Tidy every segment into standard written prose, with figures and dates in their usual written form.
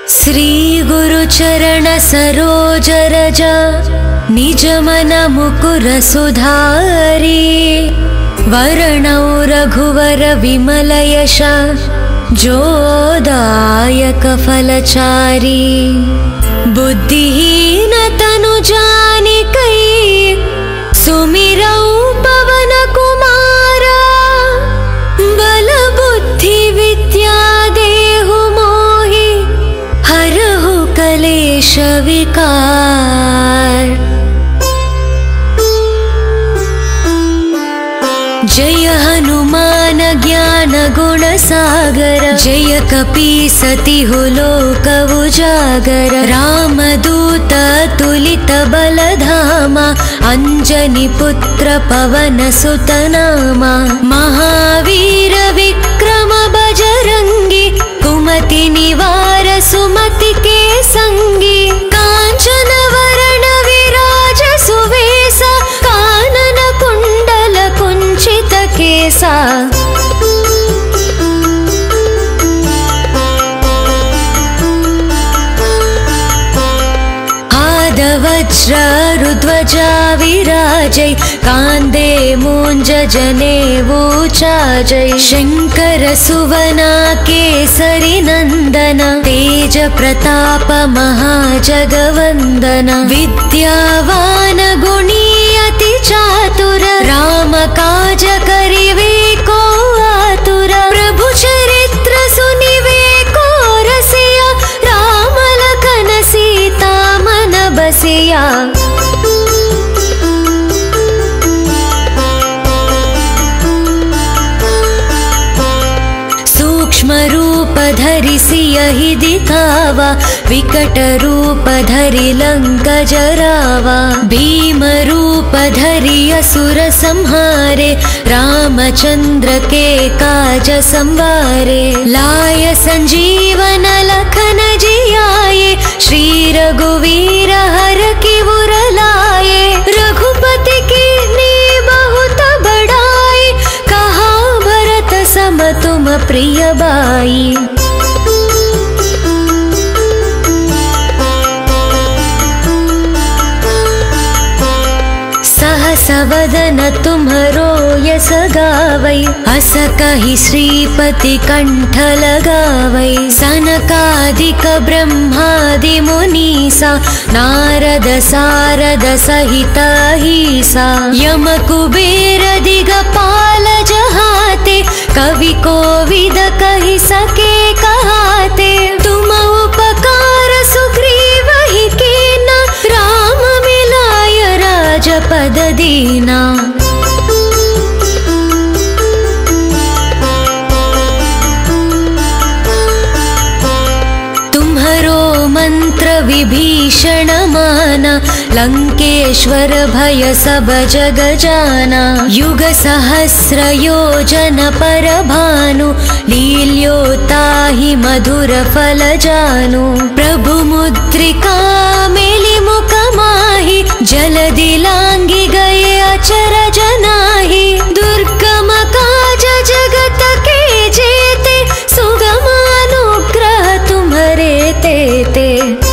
श्री गुरु चरण सरोज रज निज मन मुकुर सुधारी वरणौ रघुवर विमल यश जोदायक फलचारी बुद्धिहीन तनु जानिकै सुमिरौ पवन कुमारा बल बुद्धि विद्या देहु मोहि हरहु कलेश विकार। जय हनुमान ज्ञान गुण सागर जय कपीसति लोक उजागर रामदूत तुलित बलधामा अंजनी पुत्र पवन सुत नामा महावीर विक्रम बजरंगी कुमति निवार सुमति के संगी कांचन वरण विराज सुवेसा कानन कुंडल कुंचित केसा वज्र रुध्वजा विराजै कांदे मूंज जनेऊ चाजै शंकर सुवना केसरी नंदन तेज प्रताप महाजगवंदन विद्यावान गुणी अति चातुर राम काज करिवे को आतुर प्रभु चरित्र सुनिवे को रसिया राम लखन सीता मन बसिया। सूक्ष्म रूप धरि सियहि दिखावा विकट रूप धरि लंक जरावा भीम रूप धरि असुर संहारे रामचंद्र के काज संवारे लाय संजीवन लखन जियाए श्री रघुवीर हर की उर लाए रघुपति की नी बहुत बड़ाई कहा भरत सम तुम प्रिय बाई। सहसवदन तुम्हरो यस गावै अस कहि श्रीपति कंठ लगावै सनकादिक ब्रह्मादि मुनीसा नारद सारद सहित अहिसा यम कुबेर दिगपाल जहाते कवि कोविद कहि सके कहाते तुम उपकार सुग्रीव ही कीना राम मिलाय राजपद दीना। तुम्हरो मंत्र विभीषण माना लंकेश्वर भय सब जग जाना युग सहस्र योजन पर भानु लील्योताहि मधुर फल जानु प्रभु मुद्रिका मेलि मुख माहि जलदि लांघि गए अचर जनाहि दुर्गम काज जगत के जेते सुगम अनुग्रह तुम्हरे तेते।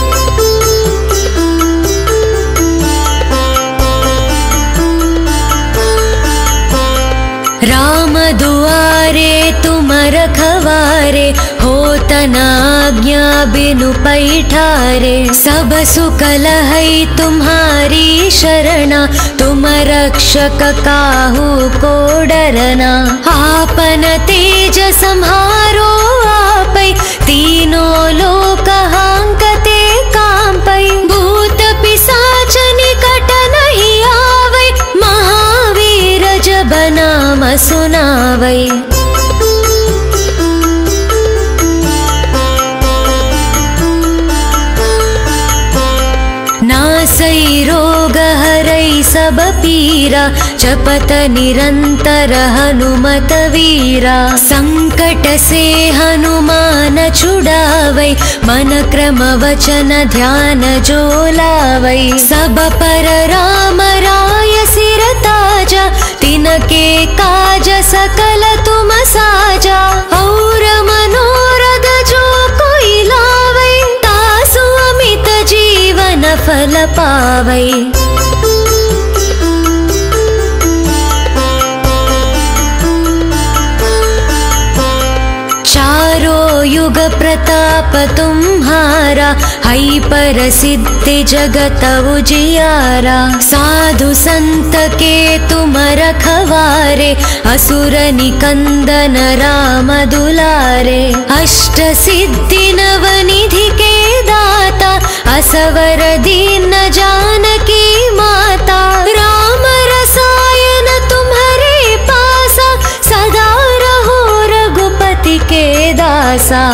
राम दुआरे तुम रखवारे होत न आज्ञा बिनु पैठारे सब सुख लहै तुम्हारी शरणा तुम रक्षक काहू को डरना आपन तेज सम्हारो आपै तीनों लोक हांकते कांपै भूत पिशाच निकट नहीं आवै महावीर जब नाम सुनावै। नासै रोग हरै सब पीरा जपत निरंतर हनुमत वीरा संकट से हनुमान छुड़ावै मन क्रम वचन ध्यान जो लावै सब पर राम राय सिर ताजा तिनके काज सकल तुम साजा और मनोरथ जो कोई लावै फल पावै। चारो युग प्रताप तुम्हारा, है परसिद्धि जगत उजियारा। साधु संत के तुम रखवारे, असुर निकंदन राम दुलारे। अष्ट सिद्धि नवनिधि के दाता, असवर दीन जानकी माता। राम रसायन तुम्हारे पासा, सदा रहो रघुपति के दासा।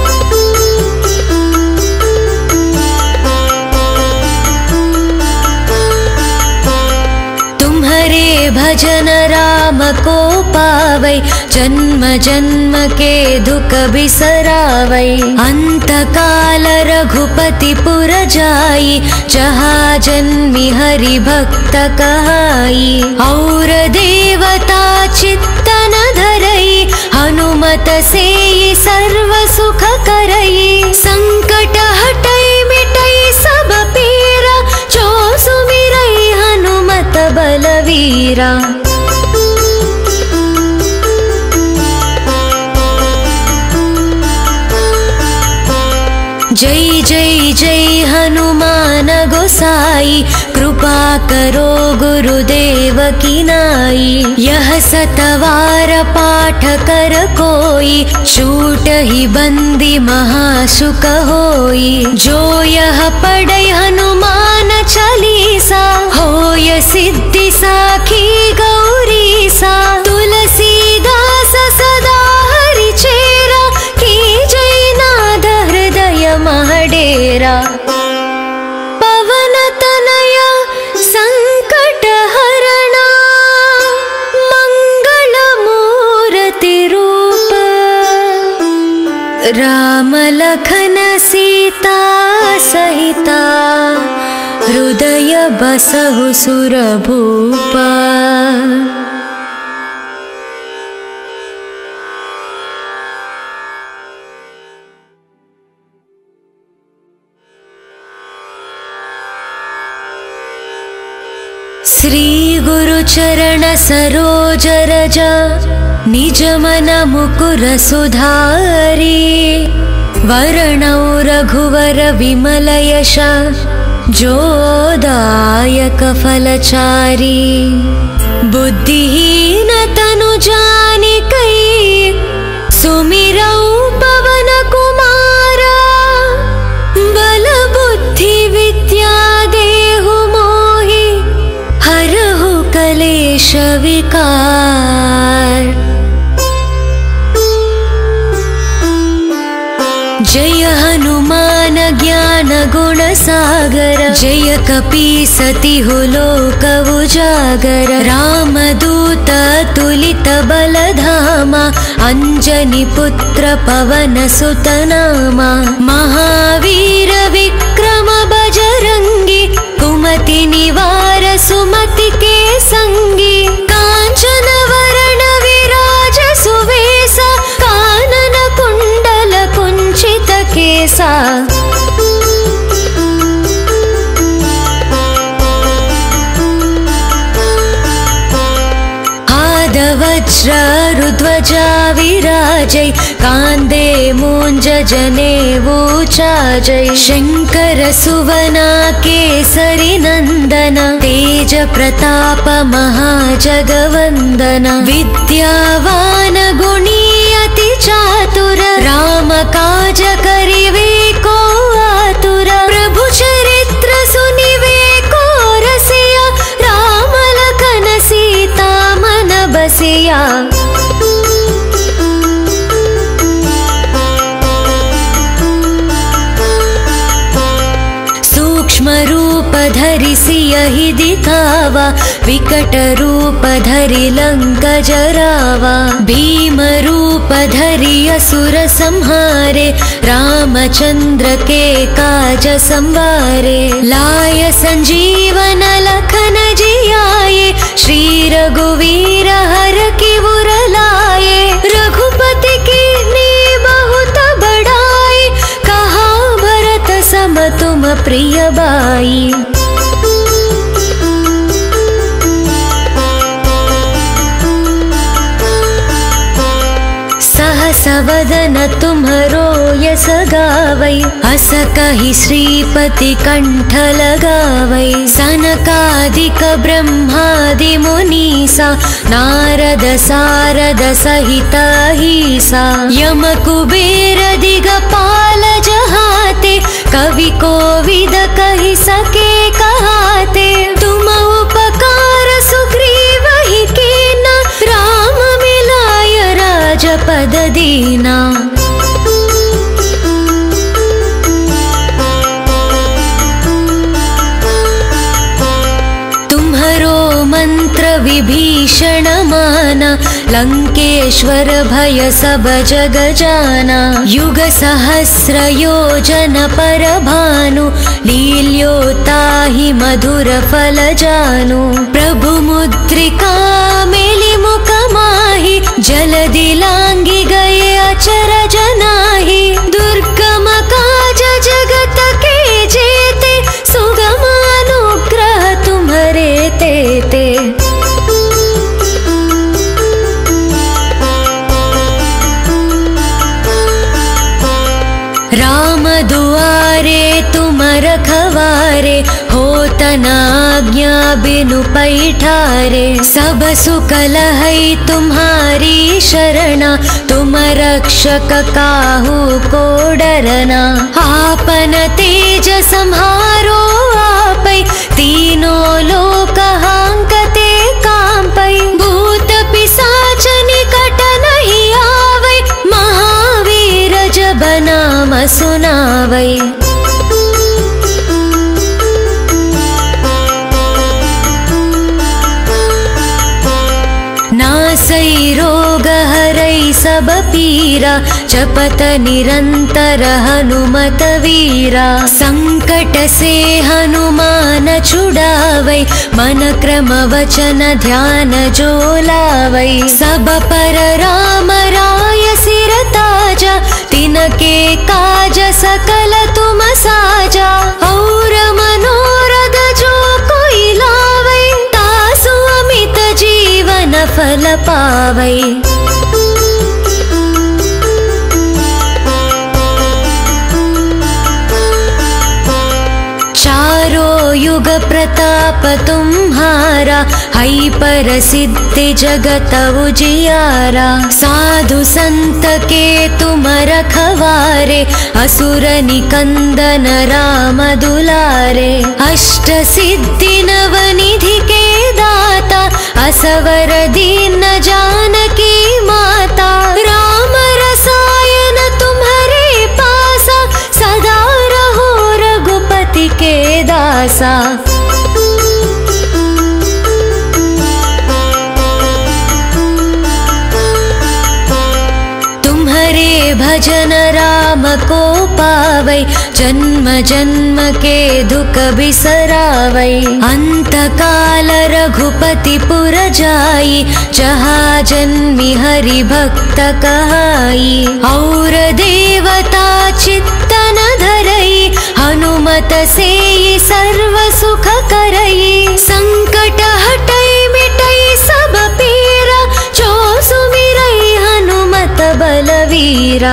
तुम्हारे भजन राम को पावै, जन्म जन्म के दुख बिसरावै। अंत काल रघुपति पुर जाई, जहाँ जन्मि हरि भक्त कहाई। और देवता चित्तन धरई, हनुमत से सर्व सुख करई। संकट हटई मिटई सब पीरा, जो सुमिरई हनुमत बलवीरा। जय जय जय हनुमान गोसाई, कृपा करो गुरुदेव की नाई। यह सतवार पाठ कर कोई, छूट ही बंदी महासुख होई। जो यह पढ़ै हनुमान चालीसा, होय सिद्धि साखी गौरीसा। तुलसीदास सदा हरि चेरा, की जय नाद हृदय महडेरा। पवन तनया संकट हरणा, मंगल मूर्ति रूप। राम लखन सीता सहिता, हृदय बसहु सुरभूपा। श्री गुरु चरण सरोज रज, निज मन मुकुर सुधारी। वर्णौ रघुवर विमल यश, जो दायक फलचारी। बुद्धिहीन तनु जानिकै, सुमिरौ पवन कुमारा। बल बुद्धि विद्या देहु मोहि, हरहु कलेश विकार। जय हनुमान ज्ञान गुण सागर, जय कपीसति हो लोक उजागर। रामदूत तुलित बल धामा, अंजनी पुत्र पवन सुत नामा। महावीर विक्रम बजरंगी, कुमति निवार सुमति के संगी। कांचन वरण विराज सुवेसा, कानन कुंडल कुंचित केसा। वज्र रुध्वजा विराजै, कांदे मूंज जनेऊ चाजै। शंकर सुवना केसरी नंदन, तेज प्रताप महाजगवंदन। विद्यावान गुणी अति चातुर, राम काज करिवे को आतुर। प्रभु चरित्र सुनिवे को रसिया, राम लखन सीता मन बसिया। सूक्ष्म रूप धरि सियहि दिखावा, विकट रूप धरि लंक जरावा। भीम रूप धरि असुर संहारे, रामचंद्र के काज संवारे। लाय संजीवन लखन जियाए, श्री रघुवीर हर की उर लाए। रघुपति की बहुत बड़ाई, कहा भरत सम तुम प्रिय बाई। सहस वदन तुम्हरो यस गावै, अस कहि श्रीपति कंठ लगावै। सनकादिक ब्रह्मादि मुनीसा, नारद सारद सहित अहिसा। यम कुबेर दिगपाल जहाते, कवि कोविद कहि सके कहाते। तुम उपकार सुग्रीव ही कीना, राम मिलाय राजपद दीना। तुम्हरो मंत्र विभीषण माना, लंकेश्वर भय सब जग जाना। युग सहस्र योजन पर भानु, लील्योताहि मधुर फल जानु। प्रभु मुद्रिका मेलि मुख माहि, जलदि लांघि गए अचरज नाहि। दुर्गम काज जगत के जेते, सुगम अनुग्रह तुम्हरे तेते। राम दुआरे तुम रखवारे, होत न आज्ञा बिनु पैठारे। सब सुख लहै तुम्हारी शरणा, तुम रक्षक काहू को डरना। आपन तेज सम्हारो आपै, तीनों लोक हांकते कांपै। भूत पिशाच निकट नहीं आवै, महावीर जब नाम सुनावै। नासै रोग हरै सब पीरा, जपत निरंतर हनुमत वीरा। संकट से हनुमान छुड़ावै, मन क्रम वचन ध्यान जो लावै। सब पर राम राय सिर ताजा, तिनके काज सकल तुम साजा। और मनोरथ जो कोई लावै, तासु अमित जीवन फल पावै। चारों युग प्रताप तुम्हारा, है परसिद्धि जगत उजियारा। साधु संत के तुम रखवारे, असुर निकंदन राम दुलारे। अष्ट सिद्धि नवनिधि के दाता, असवर दीन जानकी माता। राम रसायन तुम्हारे पासा, सदा रहो रघुपति के दासा। तुम्हारे भजन राम को पावै, जन्म जन्म के दुख बिसरावै। अंत काल रघुपति पुर जाई, जहाँ जन्मि हरि भक्त कहाई। और देवता चित्तन धरई, हनुमत से सर्व सुख करई। संकट हटई मिटई सब पीरा, जो सुमिरई हनुमत बलवीरा।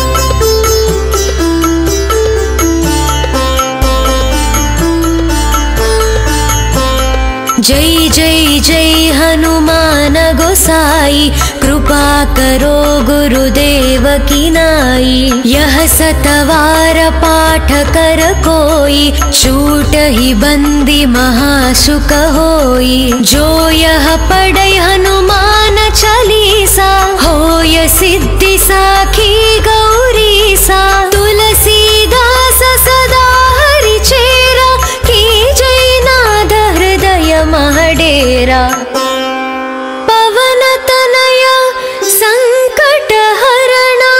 जय जय जय हनुमान गोसाई, कृपा करो गुरुदेव की नाई। यह सतवार पाठ कर कोई, छूट ही बंदी महासुख होई। जो यह पढ़ै हनुमान चालीसा, होय सिद्धि साखी गौरी सा। तुलसीदास सदा हरि चेरा, की जय नाद हृदय महडेरा। पवन तनया संकट हरणा,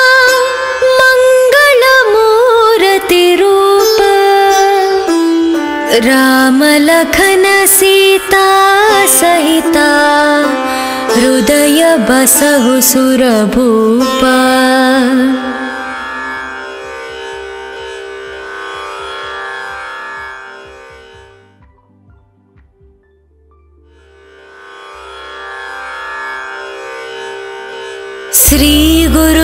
मंगल मूर्ति रूप। राम लखन सीता सहिता, हृदय बसहु सुरभूपा।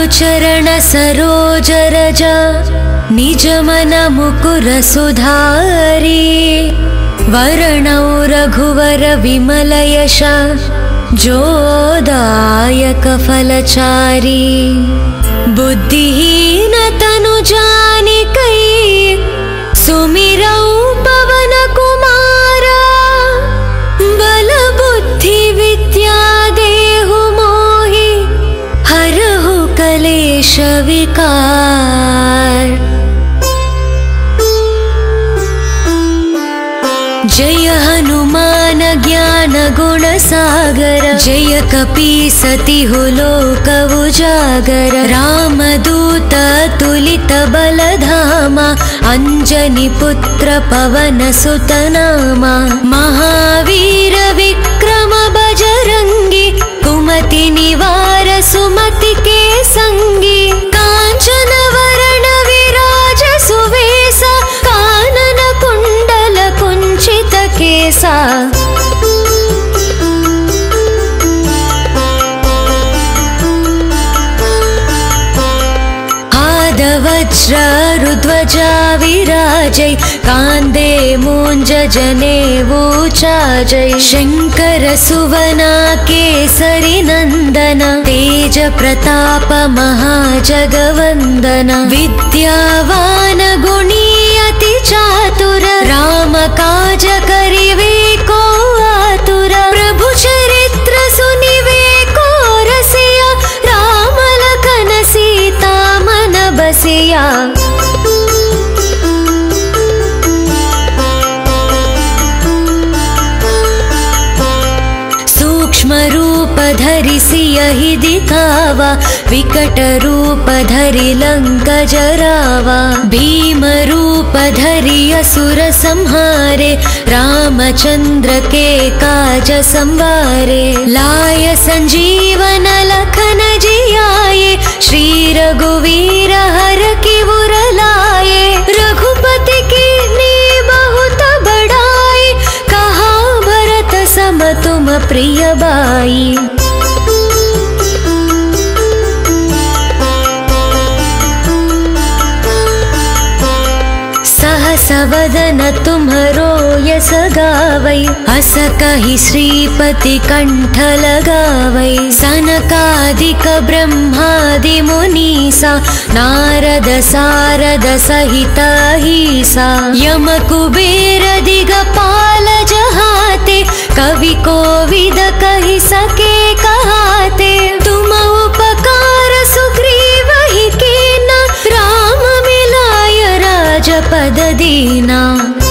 चरण सरोज रज निज मन मुकुर सुधारी वरणौ रघुवर विमल यश जोदायक फलचारी बुद्धिहीन तनु जानिकै सुमिरौ पवन कुमारा बल बुद्धि विद्या देहु मोहि हरहु कलेश विकार। जय हनुमान ज्ञान गुण सागर जय कपीसति लोक उजागर रामदूत तुलित बलधामा अंजनी पुत्र पवन सुत नामा महावीर विक्रम बजरंगी कुमति निवार सुमति के संगी कांचन वरण विराज सुवेसा कानन कुंडल कुंचित केसा वज्र रुध्वजा विराजै कांदे मूंज जनेऊ चाजै शंकर सुवना केसरी नंदन तेज प्रताप महाजगवंदन विद्यावान गुणी अति चातुर राम काज करिवे को आतुर प्रभु चरित्र सुनिवे को रसिया राम लखन सीता मन बसिया। सूक्ष्म रूप धरि सियहि दिखावा विकट रूप धरि लंक जरावा भीम रूप धरि असुर संहारे रामचंद्र के काज संवारे लाय संजीवन लखन जियाए श्री रघुवीर हर की उर लाए रघुपति की बहुत बड़ाई कहा भरत सम तुम प्रिय बाई। सहस वदन तुम्हरो यस गावै अस कहि श्रीपति कंठ लगावै सनकादिक ब्रह्मादि मुनीसा नारद सारद सहित अहिसा यम कुबेर दिगपाल जहाते कवि कोविद कहि सके कहाते तुम उपकार सुग्रीव ही कीना राम मिलाय राजपद दीना।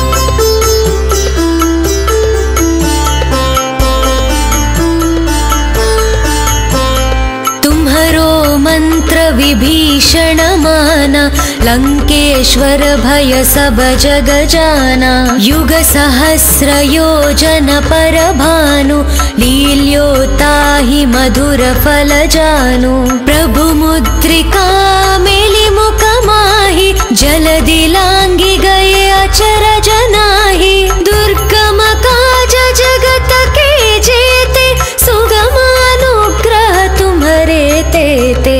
तुम्हरो मंत्र विभीषण माना लंकेश्वर भय सब जग जाना युग सहस्र योजन पर भानु लील्योताहि मधुर फल जानु प्रभु मुद्रिका मेलि मुख माहि जलदि लांघि गए अचर जनाहि दुर्गम काज जगत के जेते सुगम अनुग्रह तुम्हरे तेते।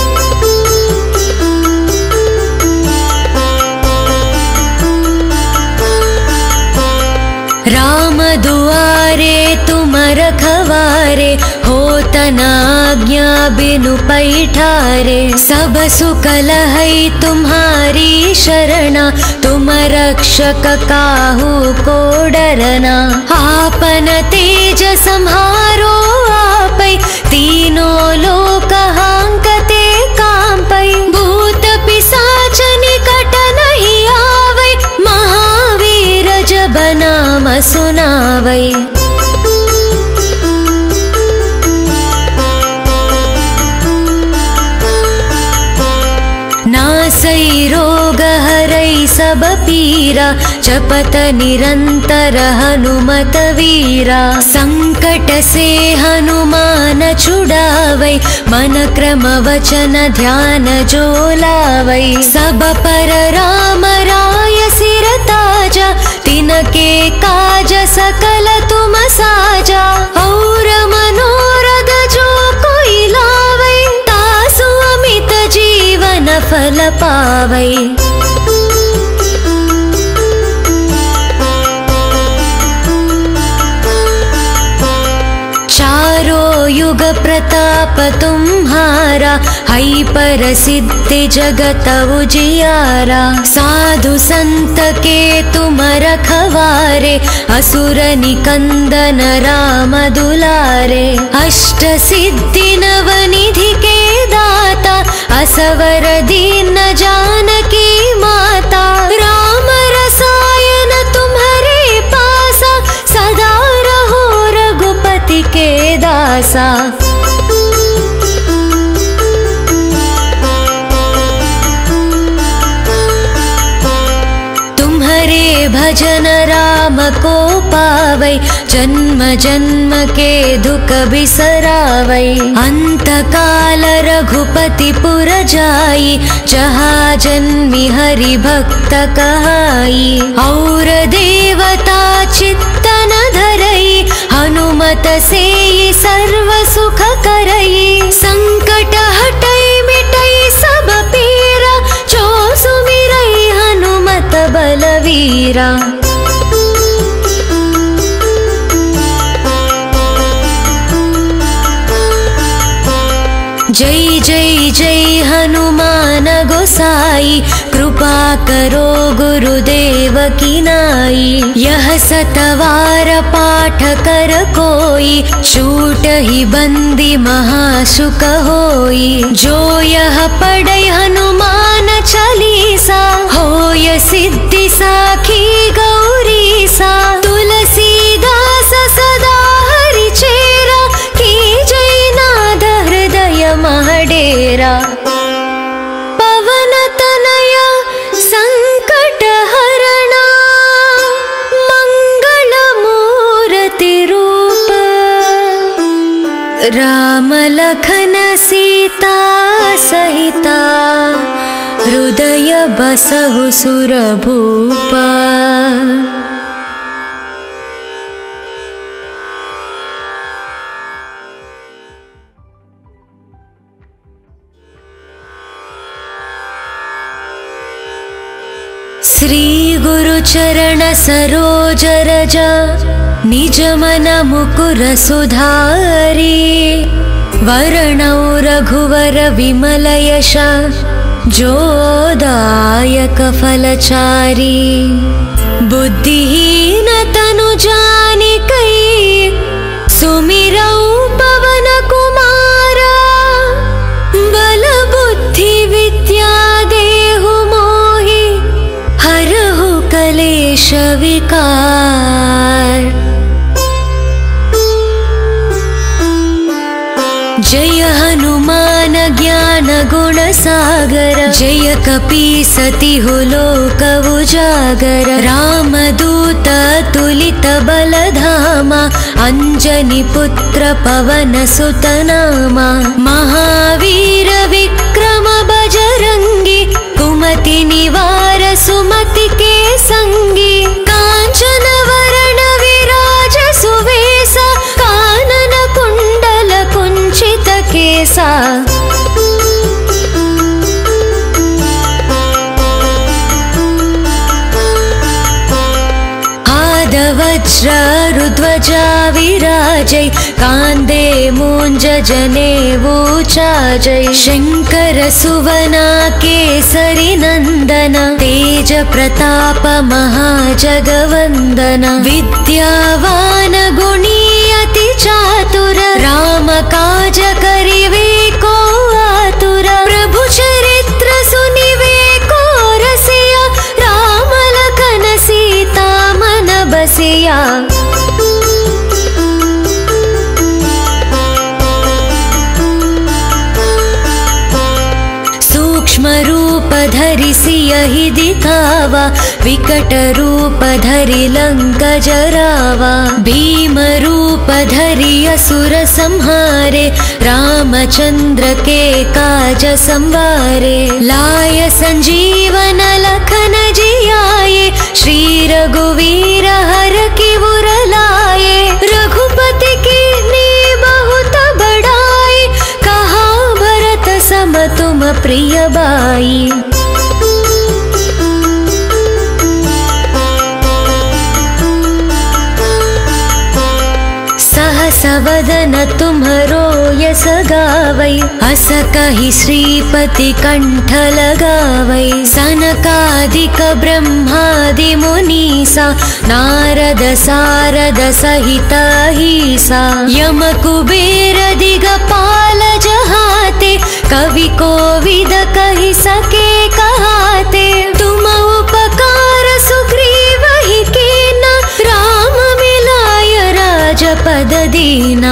राम दुआरे तुम रखवारे होत न आज्ञा बिनु पैठारे सब सुख लहै तुम्हारी शरणा तुम रक्षक काहू को डरना आपन तेज सम्हारो आपै तीनों लोक हांकते कांपै भूत पिशाच निकट नहीं आवै महावीर जब नाम सुनावै। नासै रोग हरै सब पीरा जपत निरंतर हनुमत वीरा संकट से हनुमान छुड़ावै मन क्रम वचन ध्यान जो लावै सब पर राम राय सिर ताजा तिनके काज सकल तुम साजा और मनोरथ जो कोई लावै तासु अमित पावै। चारो युग प्रताप तुम्हारा, है परसिद्धि जगत उजियारा। साधु संत के तुम रखवारे, असुर निकंदन राम दुलारे। अष्ट सिद्धि नवनिधि के दाता, असवर दीन जानकी माता। राम रसायन तुम्हारे पासा, सदा रहो रघुपति के दासा। तुम्हारे भजन राम को पावै, जन्म जन्म के दुख बिसरावै। अंत काल रघुपति पुर जाई, जहाँ जन्मि हरि भक्त कहाई। और देवता चित्तन धरई, हनुमत से सर्व सुख करई। संकट हटई मिटई सब पीरा, जो सुमिरई हनुमत बलवीरा। जय जय जय हनुमान गोसाई, कृपा करो गुरुदेव की नाई। यह सतवार पाठ कर कोई, छूट ही बंदी महासुख होई। जो यह पढ़ै हनुमान चालीसा, होय सिद्धि साखी गौरीसा। तुलसीदास सदा हरि चेरा, की जय नाद हृदय महडेरा। पवन तनया संकट हरणा, मंगल मूर्ति रूप। राम लखन सीता सहिता, हृदय बसहु सुरभूपा। श्री गुरु चरण सरोज रज, निज मन मुकुर सुधारी। वरणौ रघुवर विमल यश, जो दायक फलचारी। बुद्धिहीन तनु जानिकै, सुमिरौ पवन कुमारा। बल बुद्धि विद्या देहु मोहि, हरहु कलेश विकार। जय हनुमान ज्ञान गुण सागर, जय कपीसतिहु लोक उजागर। राम दूत तुलित बल धामा, अंजनी पुत्र पवन सुत नामा। महावीर विक्रम बजरंगी, कुमति निवार सुमति के संगी। कांचन वरण विराज सुवेसा, कानन कुंडल कुंचित केसा। वज्र रुध्वजा विराजै, कांदे मूंज जनेऊ चाजै। शंकर सुवना केसरी नंदन, तेज प्रताप महाजगवंदन। विद्यावान गुणी अति चातुर, राम काज करिवे को आतुर। प्रभु चरित्र सुनिवे को रसिया, राम लखन सीता मन बसिया। सूक्ष्म रूप धरि सियहि दिखावा, विकट रूप धरि लंक जरावा। भीम रूप धरि असुर संहारे, रामचंद्र के काज संवारे। लाय संजीवन लखन जियाए, श्री रघुवीर हर की उर लाए। रघुपति की नी बहुत बड़ाई, कहा भरत सम तुम प्रिय बाई। वदन तुम्हरो यस गावै, अस कहि श्रीपति कंठ लगावै। सनकादिक ब्रह्मादि मुनीसा, नारद सारद सहित अहिसा। यम कुबेर दिगपाल जहाते, कवि कोविद कहि सके कहाते। तुम उपकार सुग्रीव ही कीना, राम मिलाय राजपद दीना।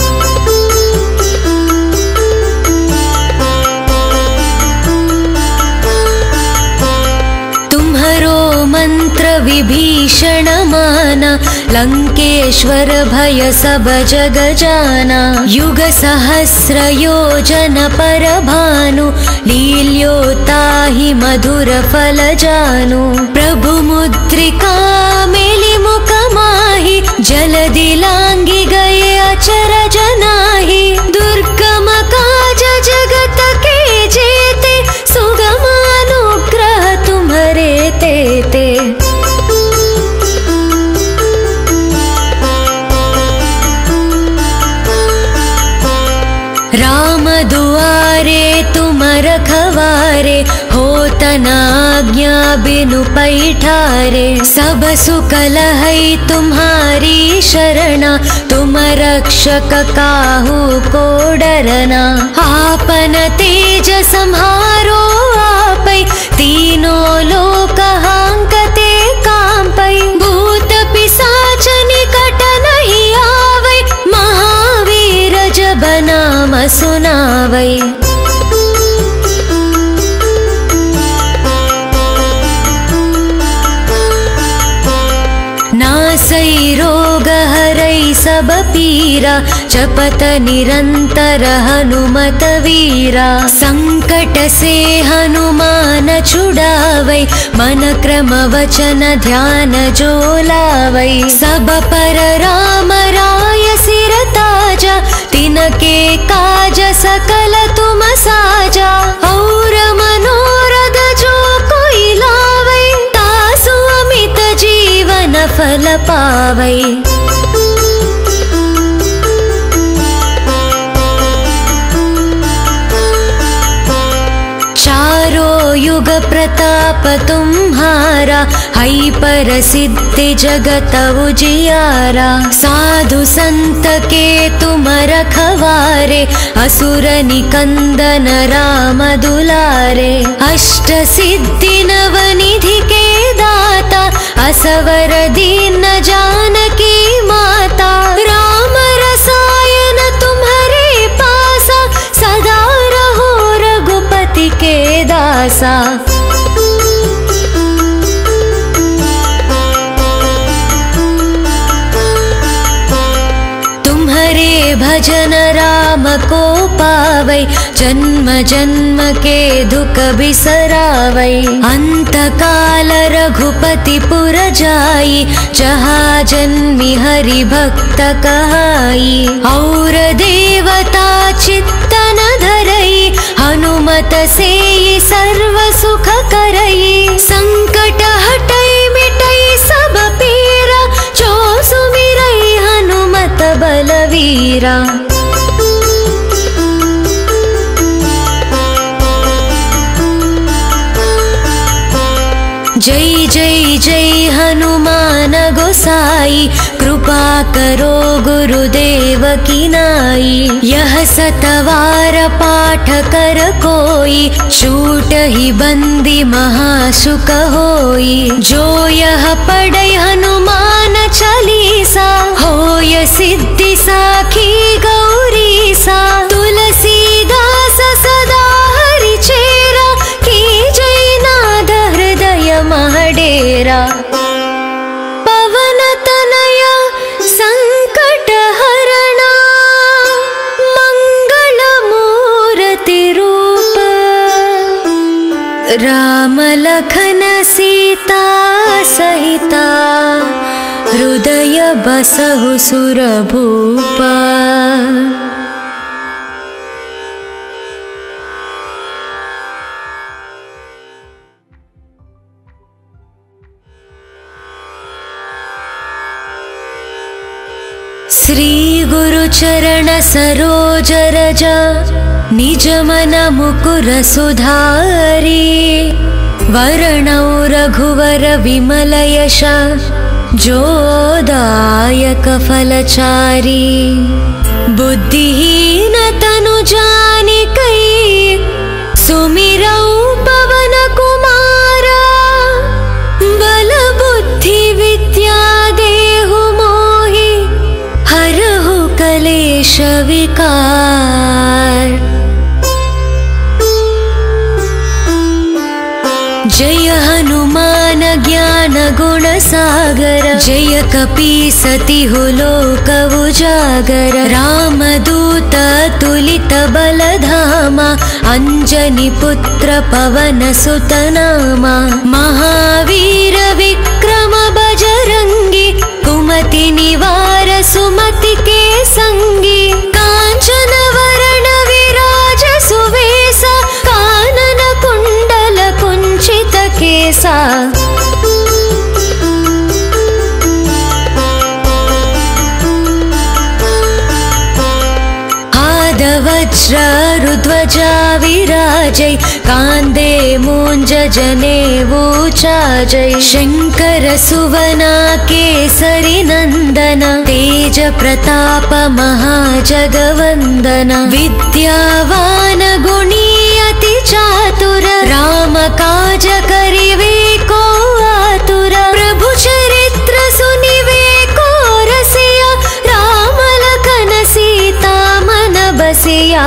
मंत्र विभीषण माना, लंकेश्वर भय सब जग जाना। युग सहस्र योजन पर भानु, लील्योताहि मधुर फल जानु। प्रभु मुद्रिका मेलि मुख माहि, जलदि लांघि गए अचरज नाहि। दुर्गम काज जगत के जेते, सुगम अनुग्रह तुम्हरे तेते। राम दुआरे तुम रखवारे, होत न आज्ञा बिनु पैठारे। सब सुख लहै तुम्हारी शरणा, तुम रक्षक काहू को डरना। आपन तेज सम्हारो आपै, तीनों लोक हांकते कांपै। भूत पिशाच निकट नहीं आवै, महावीर जब नाम सुनावै। नासै रोग हरै सब पीरा, जपत निरंतर हनुमत वीरा। संकट से हनुमान छुड़ावै, मन क्रम वचन ध्यान जो लावै। सब पर राम राय सिर ताजा, तिनके काज सकल तुम साजा। और मनोरथ जो कोई लावै, तासु अमित जीवन फल पावै। चारों युग प्रताप तुम्हारा, है परसिद्धि जगत उजियारा। साधु संत के तुम रखवारे, असुर निकंदन राम दुलारे। अष्ट सिद्धि नवनिधि के दाता, असवर दीन जानकी माता। राम रसायन तुम्हारे पासा, सदा रहो रघुपति के दासा। भजन राम को पावै, जन्म जन्म के दुख बिसरावै। अंत काल रघुपति पुर जाई, जहाँ जन्मि हरि भक्त कहाई। और देवता चित्तन धरई, हनुमत से सर्व सुख करई। संकट हटई मिटई सब पीरा, जो सुमिरई हनुमत बलवीरा। जय जय जय हनुमान गोसाई, कृपा करो गुरुदेव की नाई। यह सतवार पाठ कर कोई, छूट ही बंदी महासुख होई। जो यह पढ़ै हनुमान चालीसा, होय सिद्धि साखी गौरीसा। तुलसीदास सदा हरि चेरा, की जय नाद हृदय महडेरा। पवन तनया संकट हरणा, मंगल मूर्ति रूप। राम लखन सीता सहिता, हृदय बसहु सुरभूपा। श्री गुरुचरण सरोज रज निज मन मुकुर सुधारी वर्णौ रघुवर विमल यश जोदायक फलचारी बुद्धिहीन तनु जानिकै सुमिरौ पवन कुमारा बल बुद्धि विद्या देहु मोहि हरहु कलेश विकार। जय हनुमान ज्ञान गुण सागर जय कपीसतिहु लोक उजागर रामदूत तुलित बलधामा अंजनी पुत्र पवन सुत नामा महावीर विक्रम बजरंगी कुमति निवार सुमति के संगी कांचन वरण विराज सुवेश कानन कुंडल कुंचित केसा वज्र रुध्वजा विराजै कांदे मूंज जनेऊ चाजै शंकर सुवना केसरी नंदन तेज प्रताप महाजगवंदन विद्यावान गुणी अति चातुर राम काज करिवे को आतुर प्रभु चरित्र सुनिवे को रसिया राम लखन सीता मन बसिया।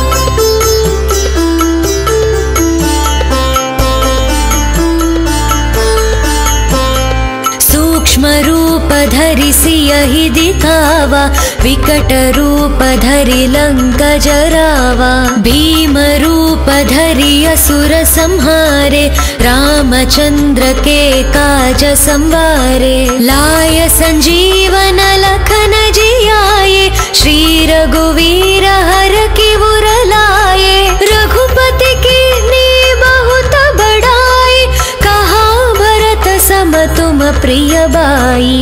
सूक्ष्म रूप धरि सियहि दिखावा विकट रूप धरि लंक जरावा भीम रूप धरि असुर संहारे रामचंद्र के काज संवारे लाय संजीवन लखन जियाए श्री रघुवीर हर की उर लाए रघुपति की बहुत बड़ाई कहा भरत सम तुम प्रिय बाई।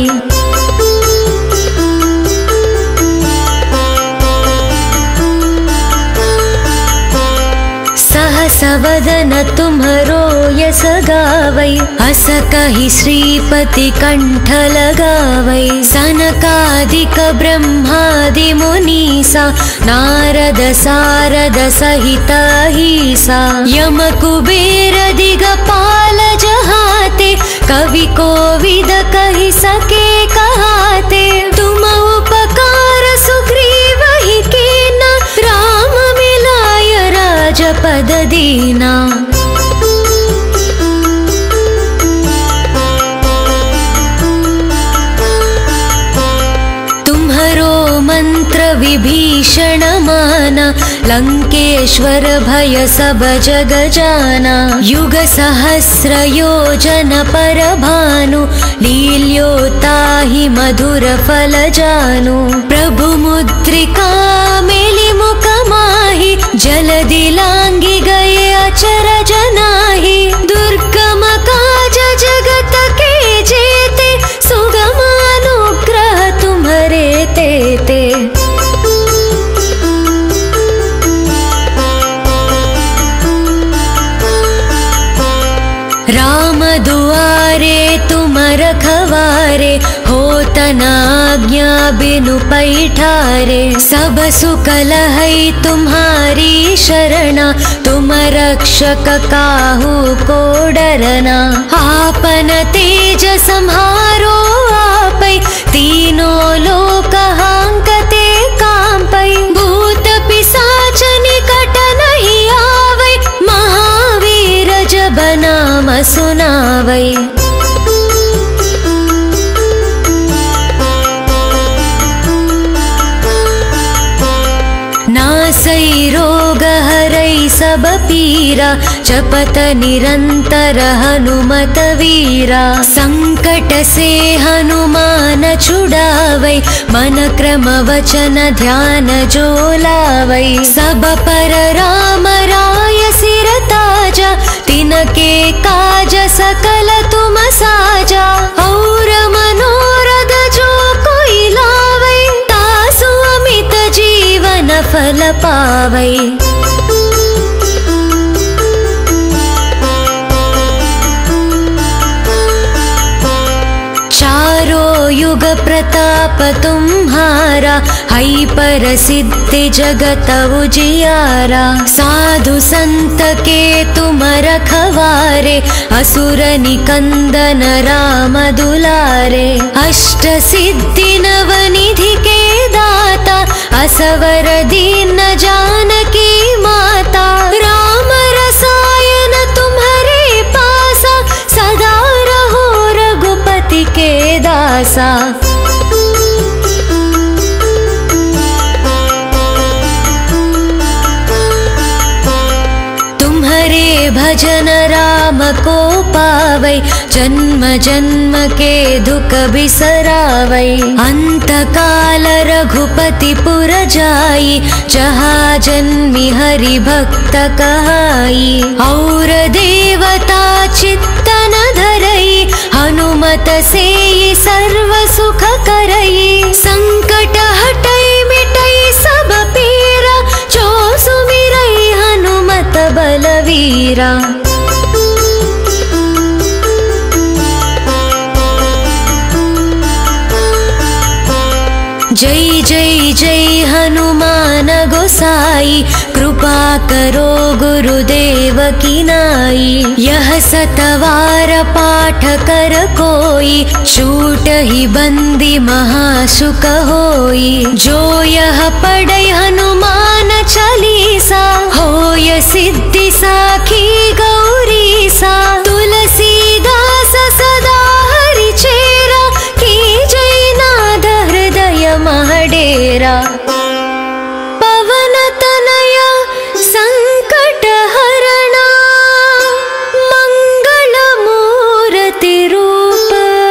सहस वदन तुम्हरो यस गावै हस कहि श्रीपति कंठ लगावै सनकादिक ब्रह्मादि मुनीसा नारद सारद सहित अहिसा यम कुबेर दिगपाल जहाते कवि कोविद कहि सके कहाते तुम उपकार सुग्रीव ही कीना राम मिलाय राजपद दीना। तुम्हरो मंत्र विभीषण माना लंकेश्वर भय सब जग जाना युग सहस्र योजन पर भानु लील्योताहि मधुर फल जानु प्रभु मुद्रिका मेलि मुख माहि जलदि लांघि गए अचर जनाहि दुर्गम काज जगत के जेते सुगम अनुग्रह तुम्हरे तेते। राम दुआरे तुम रखवारे होत न आज्ञा बिनु पैठारे सब सुख लहै तुम्हारी शरणा तुम रक्षक काहू को डरना आपन तेज सम्हारो आपै तीनों लोक हांकते कांपै भूत पिशाच निकट नहीं आवै महावीर जब नाम सुनावै। नासै रोग हरै सब पीरा जपत निरंतर हनुमत वीरा संकट से हनुमान छुड़ावै मन क्रम वचन ध्यान जो लावै सब पर राम राय सिर ताजा तिनके काज सकल तुम साजा और मनोरथ जो कोई लावै ता फल पावै। चारो युग प्रताप तुम्हारा, है परसिद्धि जगत उजियारा। साधु संत के तुम रखवारे, असुर निकंदन राम दुलारे। अष्ट सिद्धि नवनिधि के दाता, असवर दीन जानकी माता। राम रसायन तुम्हारे पासा, सदा रहो रघुपति के दासा। तुम्हारे भजन राम को पावै, जन्म जन्म के दुख बिसरावै। अंत काल रघुपति पुर जाई, जहाँ जन्मि हरि भक्त कहाई। और देवता चित्तन धरई, हनुमत से सर्व सुख करई। संकट हटई मिटई सब पीरा, जो सुमिरई हनुमत बलवीरा। जय जय जय हनुमान गोसाई, कृपा करो गुरुदेव की नाई। यह सतवार पाठ कर कोई, छूट ही बंदी महासुख होई। जो यह पढ़े हनुमान चालीसा, होय सिद्धि साखी गौरीसा। तुलसीदास सदा हरि चेरा, की जय नाद हृदय महडेरा। पवन तनया संकट हरणा, मंगल मूर्ति रूप।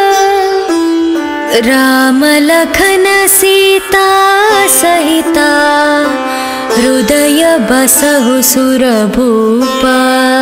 राम लखन सीता सहिता, हृदय बसहु सुरभूपा।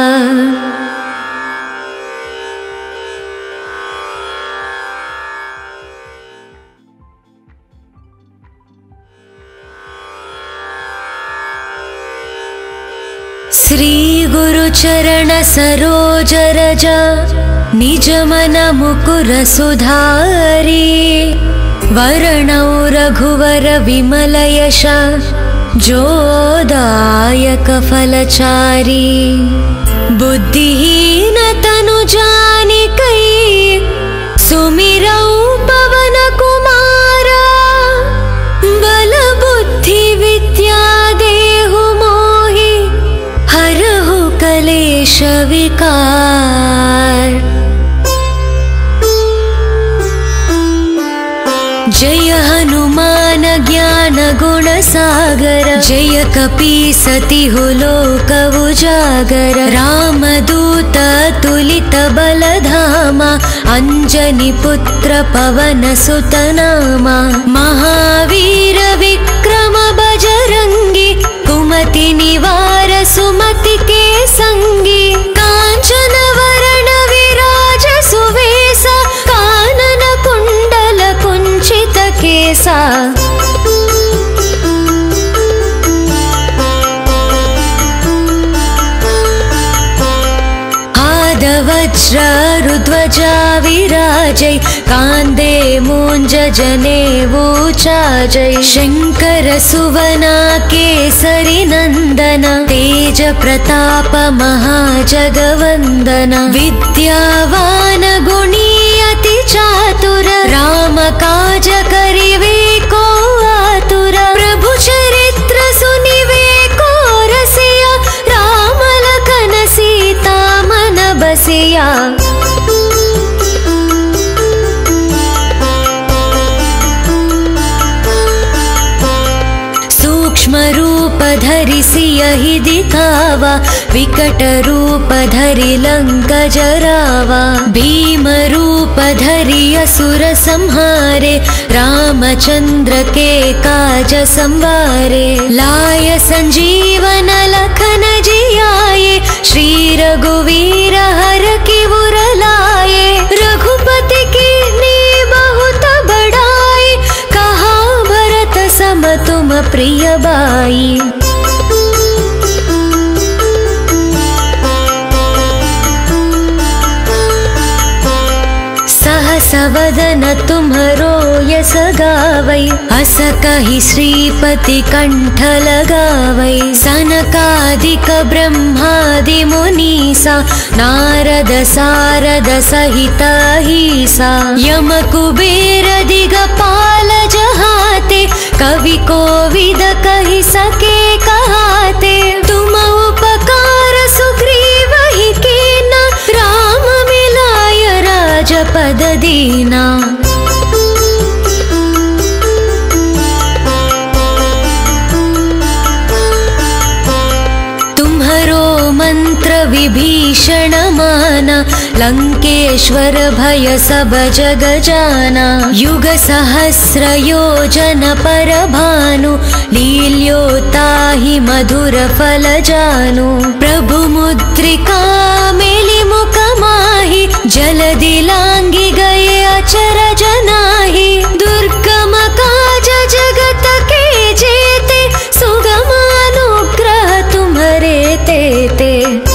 श्री गुरु चरण सरोज रज, निज मन मुकुर सुधारी। वरणौ रघुवर विमल यश, जो दायक फलचारी। बुद्धिहीन तनु जानिकै, सुमिरौ पवन कुमारा। बल बुद्धि विद्या देहु मोहि, हरहु कलेश विकार। जय हनुमान ज्ञान गुण सागर, जय कपीसति हो लोक उजागर। राम दूत तुलित बल धामा, अंजनी पुत्र पवन सुत नामा। महावीर विक्रम बजरंगी, कुमति निवार सुमति के संगी। कांचन वरण विराज सुवेसा, कानन कुंडल कुंचित केसा। वज्र रुध्वजा विराजै, कांदे मूंज जनेऊ चाजै। शंकर सुवना केसरी नंदन, तेज प्रताप महाजगवंदन। विद्यावान गुणी अति चातुर, राम काज करिवे को आतुर। प्रभु चरित्र सुनिवे को रसिया, राम लखन सीता मन बसिया। सूक्ष्म रूप धरि सियहि दिखावा, विकट रूप धरि लंक जरावा। भीम रूप धरि असुर संहारे, रामचंद्र के काज संवारे। लाय संजीवन लखन जियाए, श्री रघुवीर हर की उर लाए। रघुपति की बहुत बड़ाई, कहा भरत सम तुम प्रियबाई। सहसवदन तुम्हरो यस गावै, अस कहि श्रीपति कंठ लगावै। सनकादिक ब्रह्मादि मुनीसा, नारद सारद सहित अहिसा। यम कुबेर दिगपाल जहाते, कवि कोविद कहि सके कहाते। तुम उपकार सुग्रीव ही कीना, राम मिलाय राजपद दीना। तुम्हरो मंत्र विभीषण माना, लंकेश्वर भय सब जग जाना। युग सहस्र योजन पर भानु, लील्योताहि मधुर फल जानु। प्रभु मुद्रिका मेलि मुख माहि, जलदि लांघि गए अचरज नाहि। दुर्गम काज जगत के जेते, सुगम अनुग्रह तुम्हरे तेते।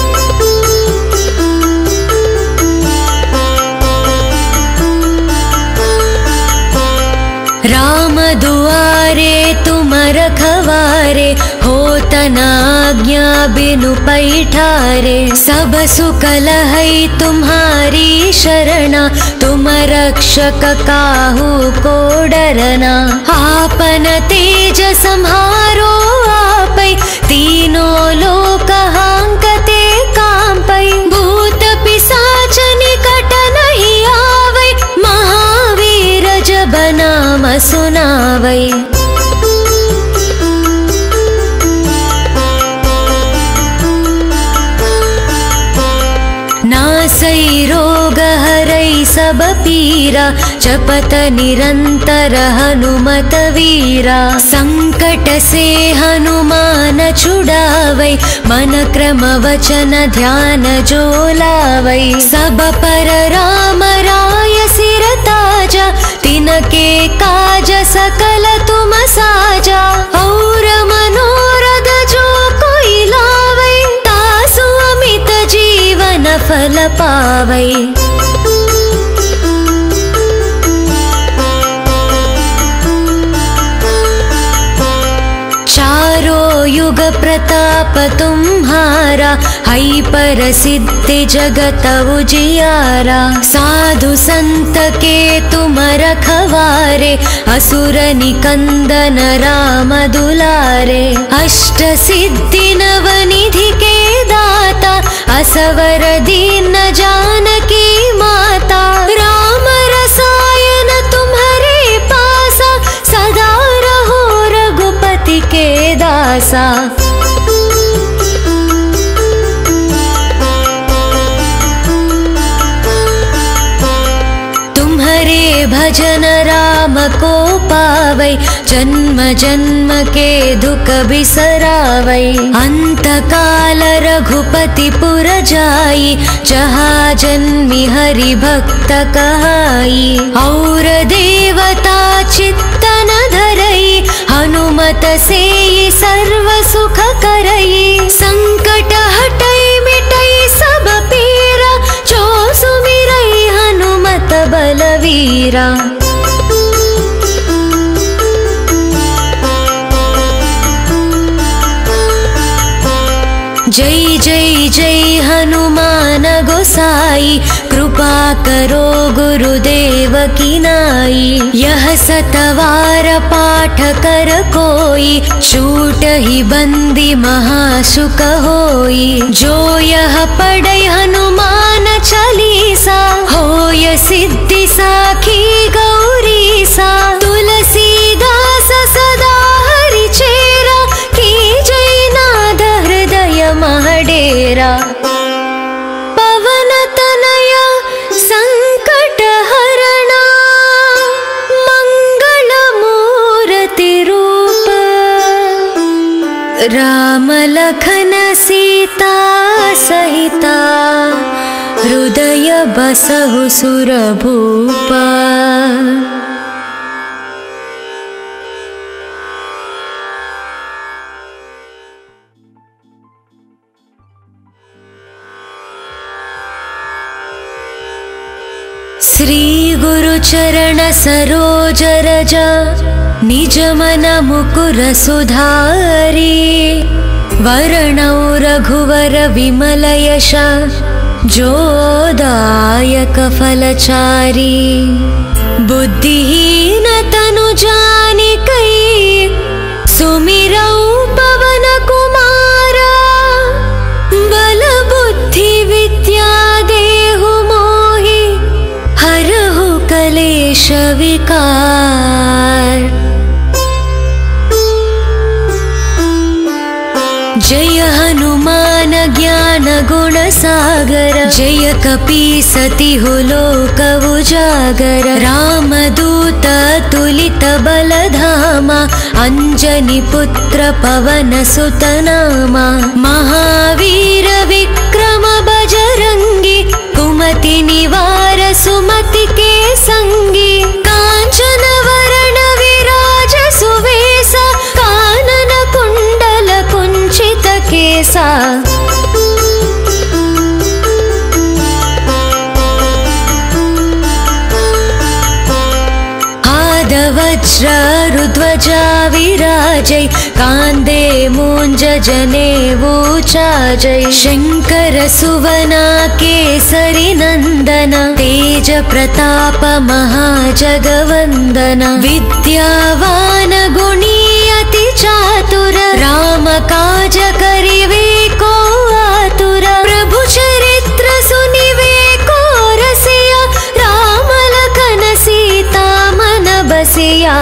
राम दुआरे तुम रखवारे, होत न आज्ञा बिनु पैठारे। सब सुख लहै तुम्हारी शरणा, तुम रक्षक काहू को डरना। आपन तेज सम्हारो आपै, तीनों लोक हांकते कांपै। भूत पिशाच निकट नहीं आवै, महावीर जब नाम सुनावै। नासै रोग हरै सब पीरा, जपत निरंतर हनुमत वीरा। संकट से हनुमान छुड़ावै, मन क्रम वचन ध्यान जो लावै। सब पर राम राय सिर ताजा, तिनके काज सकल तुम साजा। और मनोरथ जो कोई लावै, तासु अमित जीवन फल पावै। चारों युग प्रताप तुम्हारा, है परसिद्धि जगत उजियारा। साधु संत के तुम रखवारे, असुर निकंदन राम दुलारे। अष्ट सिद्धि नवनिधि के दाता, असवर दीन जानकी माता। राम रसायन तुम्हारे पासा, सदा रहो रघुपति के दासा। तुम्हारे भजन राम को पावै, जन्म जन्म के दुख बिसरावै। अंत काल रघुपति पुर जाई, जहाँ जन्मि हरि भक्त कहाई। और देवता चित्तन धरई, हनुमत से सर्व सुख करई। संकट हटई मिटई सब पीरा, जो सुमिरई हनुमत बलवीरा। जय जय जय हनुमान गोसाई, कृपा करो गुरुदेव की नाई। यह सतवार पाठ कर कोई, छूट ही बंदी महासुख होई। जो यह पढ़ै हनुमान चालीसा, होय सिद्धि साखी गौरीसा। तुलसीदास सदा हरि चेरा, की जय नाद हृदय महडेरा। पवन तनया संकट हरणा, मंगल मूर्ति रूप। राम लखन सीता सहिता, हृदय बसहु सुरभूपा। सरोज रज निज मन मुकुर सुधारी वर्णौ रघुवर विमल यश जोदायक फलचारी बुद्धिहीन तनु जानिकै सुमिरौ पवन कुमारा बल बुद्धि विद्या देहु मोहि हरहु कलेश विकार। जय हनुमान ज्ञान गुण सागर जय कपीसतिहु लोक उजागर रामदूत तुलित बल धामा अंजनी पुत्र पवन सुत नामा महावीर विक्रम बजरंगी कुमति निवार सुमति के संगी कांचन वरण विराज सुवेश कानन कुंडल कुंचित केसा वज्र रुध्वजा विराजै कांदे मूंज जनेऊ चाजै शंकर सुवना केसरी नंदन तेज प्रताप महाजगवंदन विद्यावान गुणी अति चातुर राम काज करिवे को आतुर प्रभु चरित्र सुनिवे को रसिया राम लखन सीता मन बसिया।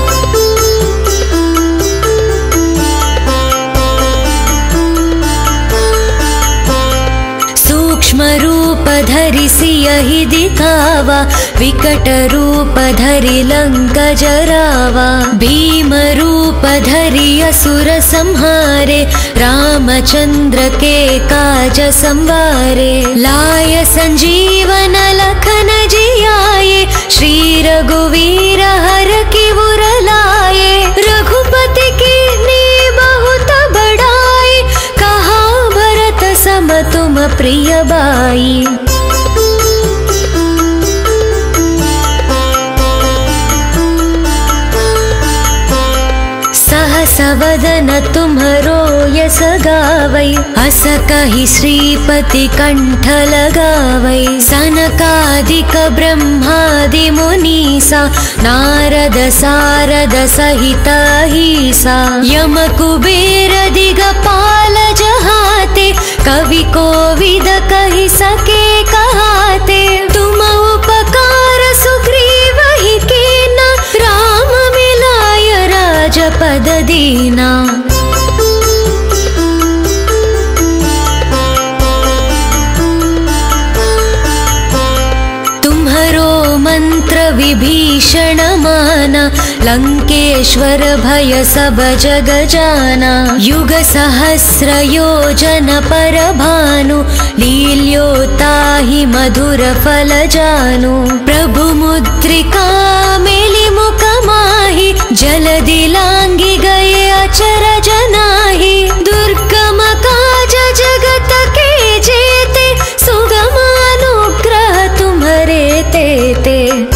सूक्ष्म रूप धरि सियहि दिखावा विकट रूप धरि लंक जरावा भीम रूप धरि असुर संहारे रामचंद्र के काज संवारे लाय संजीवन लखन जियाए श्री रघुवीर हर की उर लाए रघुपति की नी बहुत बड़ाई कहा भरत सम तुम प्रिय बाई। सहस वदन तुम्हरो यस गावै हस कहि श्रीपति कंठ लगावै सनकादिक ब्रह्मादि मुनीसा नारद सारद सहित अहिसा यम कुबेर दिगपाल जहाते कवि कोविद कहि सके कहाते तुम उपकार सुग्रीव ही कीना राम मिलाय राजपद दीना। तुम्हरो मंत्र विभीषण माना लंकेश्वर भय सब जग जाना युग सहस्र योजन पर भानु लील्योताहि मधुर फल जानु प्रभु मुद्रिका मेलि मुख माहि जलदि लांघि गए अचरज नाहि दुर्गम काज जगत के जेते सुगम अनुग्रह तुम्हरे तेते।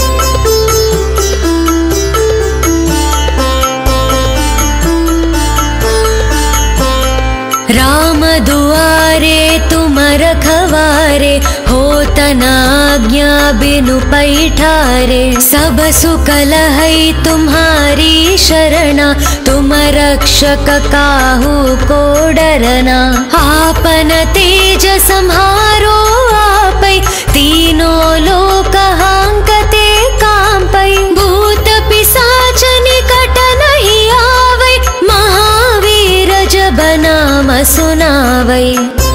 राम दुआरे तुम रखवारे होत न आज्ञा बिनु पैठारे सब सुख लहै तुम्हारी शरणा तुम रक्षक काहू को डरना आपन तेज सम्हारो आपै तीनों लोक हांकते कांपै भूत पिशाच निकट नहीं आवै महावीर जब नाम सुनावै।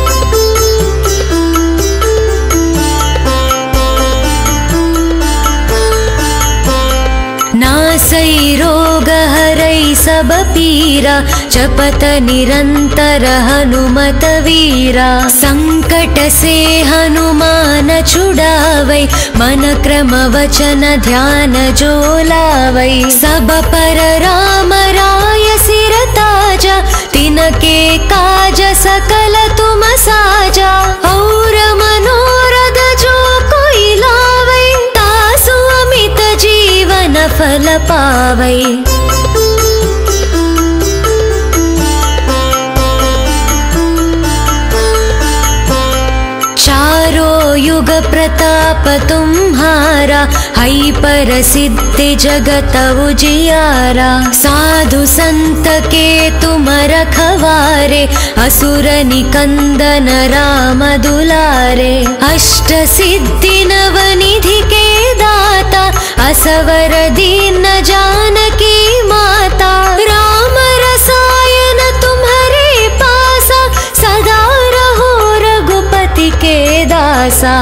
नासै रोग हरै सब पीरा जपत निरंतर हनुमत वीरा संकट से हनुमान छुड़ावै मन क्रम वचन ध्यान जो लावै सब पर राम राय सिर ताजा तिनके काज सकल तुम साजा और मनोरथ जो कोई लावै तासु अमित जीव फल पावै। चारो युग प्रताप तुम्हारा, है परसिद्धि जगत उजियारा। साधु संत के तुम रखवारे, असुर निकंदन राम दुलारे। अष्ट सिद्धि नवनिधि के दाता, असवर दीन जानकी माता। राम रसायन तुम्हारे पासा, सदा रहो रघुपति के दासा।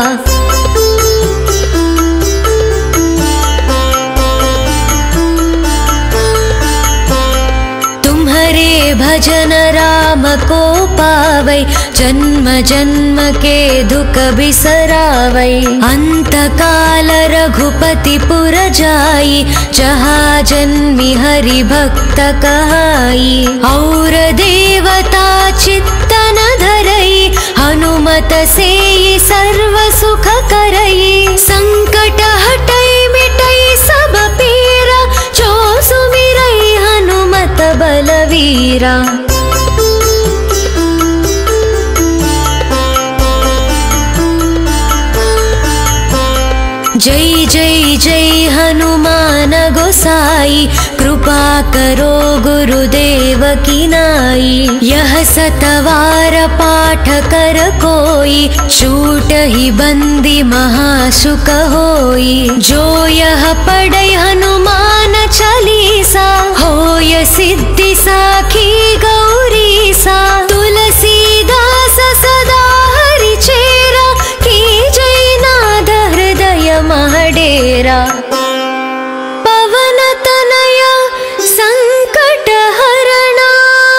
तुम्हारे भजन राम को पावै, जन्म जन्म के दुख बिसरावै। अंत काल रघुपति पुर जाई, जहाँ जन्मि हरि भक्त कहाई। और देवता चित्तन धरई, हनुमत से सर्व सुख करई। संकट हटई मिटई सब पीरा, जो सुमिरई हनुमत बलवीरा। जय जय जय हनुमान गोसाई, कृपा करो गुरुदेव की नाई। यह सतवार पाठ कर कोई, छूट ही बंदी महासुख होई। जो यह पढ़ै हनुमान चालीसा, होय सिद्धि साखी गौरी सा। तुलसीदास सदा हरि चेरा, की जय नाद हृदय महडेरा। पवन तनय संकट हरणा,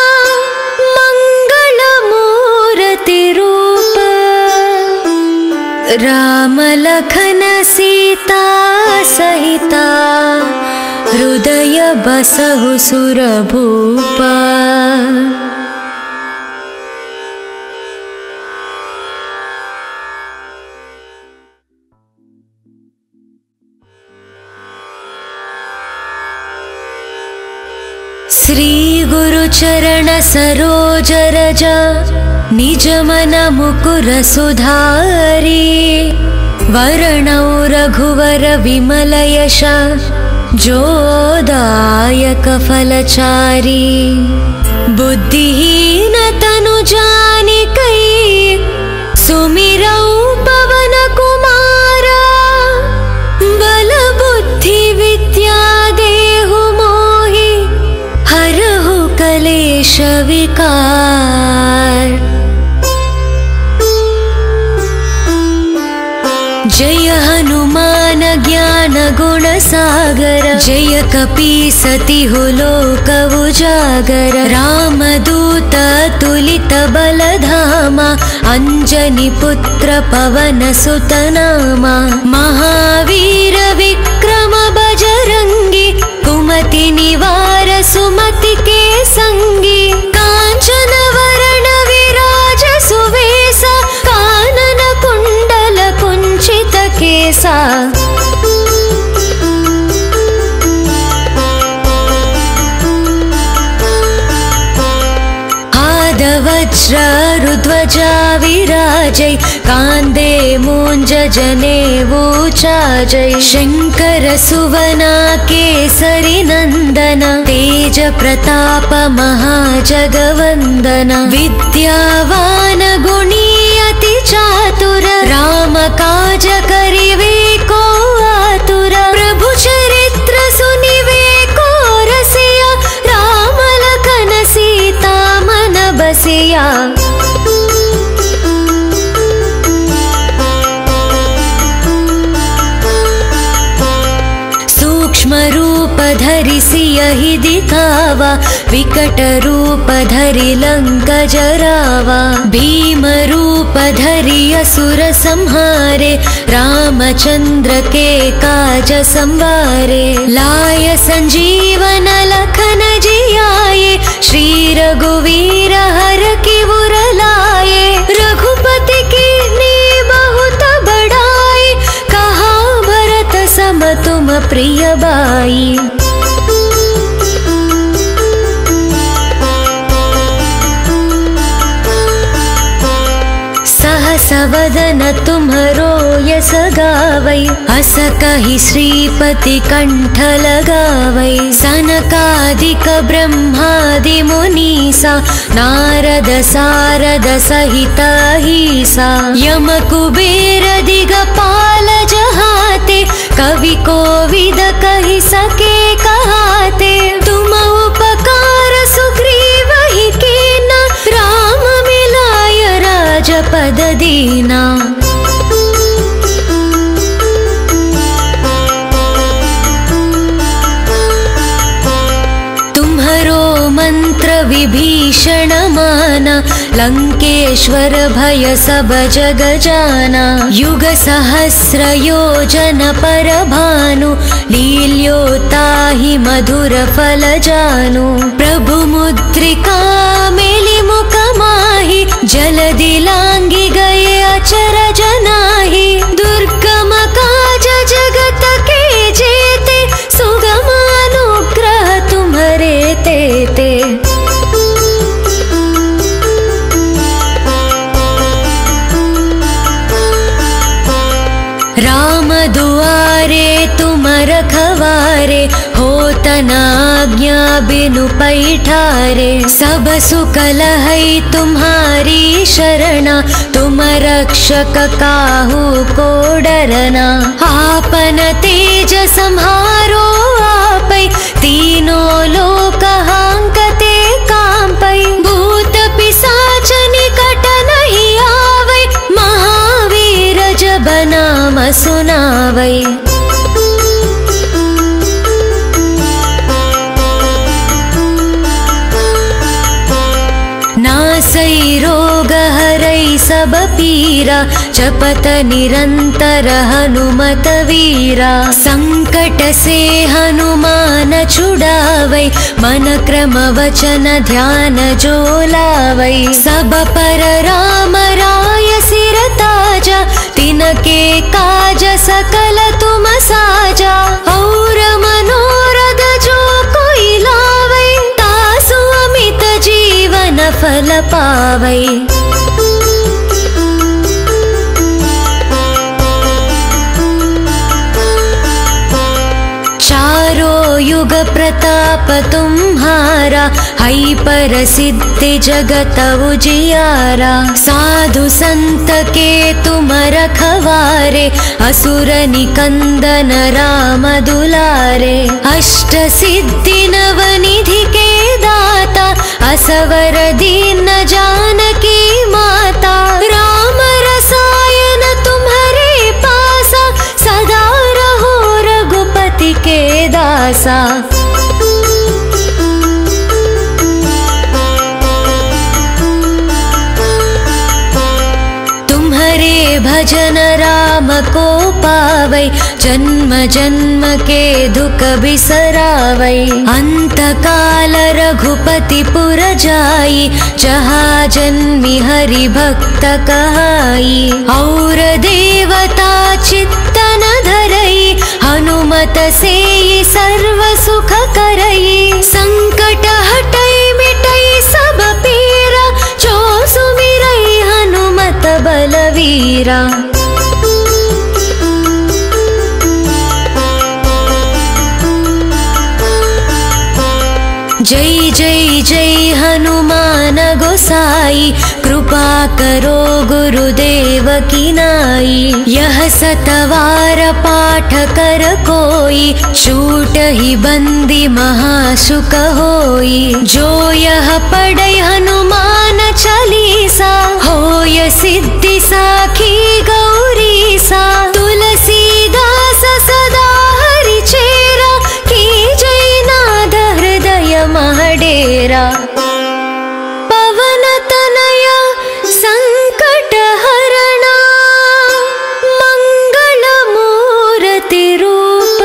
मंगल मूर्ति रूप। राम लखन सीता सहिता, हृदय बसहु सुरभूपा। श्री गुरु चरण सरोज रज, निज मन मुकुर सुधारी। वर्णौ रघुवर विमल यश, जो दायक फलचारी। बुद्धिहीन तनु जानिकै, सुमिरौ पवन कुमारा। बल बुद्धि विद्या देहु मोहि, हरहु कलेश विकार। जय हनुमान ज्ञान गुण सागर, जय कपीसति हो लोक उजागर। राम दूत तुलित बल धामा, अंजनी पुत्र पवन सुत नामा। महावीर विक्रम बजरंगी, कुमति निवार सुमति के संगी। कांचन वरण विराज सुवेसा, कानन कुंडल कुंचित केसा। वज्र रुध्वजा विराजै, कांदे मूंज जनेऊ चाजै। शंकर सुवना केसरी नंदन, तेज प्रताप महाजगवंदन। विद्यावान गुणी अति चातुर, राम काज करिवे को आतुर। प्रभु चरित्र सुनिवे को रसिया, राम लखन सीता मन बसिया। सूक्ष्म रूप धरि सियहि दिखावा, विकट रूप धरि लंक जरावा। भीम रूप धरि असुर संहारे, रामचंद्र के काज संवारे। लाय संजीवन लखन जियाए, श्री रघुवीर हर की उर लाए। रघुपति की बहुत बड़ाई, कहा भरत सम तुम प्रियबाई। सहसवदन तुम्हरो यस गावै, अस कहि श्रीपति कंठ लगावै। सनकादिक ब्रह्मादि मुनीसा, नारद सारद सहित अहिसा। यम कुबेर दिगपाल जहाते, कवि कोविद कहि सके कहाते। तुम उपकार सुग्रीव ही कीना, राम मिलाय राजपद दीना। तुम्हरो मंत्र विभीषण माना, लंकेश्वर भय सब जग जाना। युग सहस्र योजन पर भानु, लील्योताहि मधुर फल जानु। प्रभु मुद्रिका मेलि मुख माहि, जलदि लांघि गए अचरज नाहि। दुर्गम काज जगत के जेते, सुगम अनुग्रह तुम्हरे तेते। राम दुआरे तुम रखवारे, होत न आज्ञा बिनु पैठारे। सब सुख लहै तुम्हारी शरणा, तुम रक्षक काहू को डरना। आपन तेज सम्हारो आपै, तीनों लोक हांकते कांपै। भूत पिशाच निकट नहीं आवै, महावीर जब नाम सुनावै। नासै रोग हरै सब पीरा, जपत निरंतर हनुमत वीरा। संकट से हनुमान छुड़ावै, मन क्रम वचन ध्यान जो लावै। सब पर राम राय सिर ताजा, तिनके काज सकल तुम साजा। और मनोरथ जो कोई लावै, तासु अमित जीवन फल पावै। युग प्रताप तुम्हारा, है पर सिद्धि जगत उजियारा। साधु संत के तुम रखवारे, असुर निकंदन राम दुलारे। अष्ट सिद्धि नवनिधि के दाता, असवर दीन जानकी माता। राम रसायन तुम्हारे पासा, सदा रहो रघुपति के दासा। तुम्हारे भजन राम को पावै, जन्म जन्म के दुख बिसरावै। अंत काल रघुपति पुर जाई, जहाँ जन्मि हरि भक्त कहाई। और देवता चित्तन धरई, हनुमत से सर्व सुख करई। संकट हटई मिटई सब पीरा, जो सुमिरई हनुमत बलवीरा। जय जय जय हनुमान गोसाई, कृपा करो गुरुदेव की नाई। यह सतवार पाठ कर कोई, छूट ही बंदी महासुख होई। जो यह पढ़ै हनुमान चालीसा, होय सिद्धि साखी गौरीसा। तुलसीदास सदा हरि चेरा, की जय नाद हृदय महडेरा। पवन तनया संकट हरणा, मंगल मूर्ति रूप।